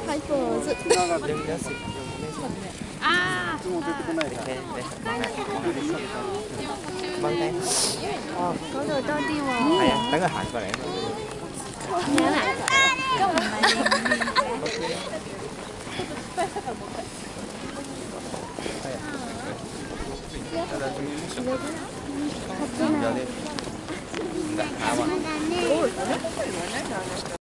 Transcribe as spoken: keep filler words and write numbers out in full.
太多了，这用用用水用咩水？ 啊， いつも出てこない你から。 可以对，幫低。哦， 嗰度多啲喎。 係啊，等佢行過嚟啊嘛。 咩啊？咁唔係你有啲唔得，下一個。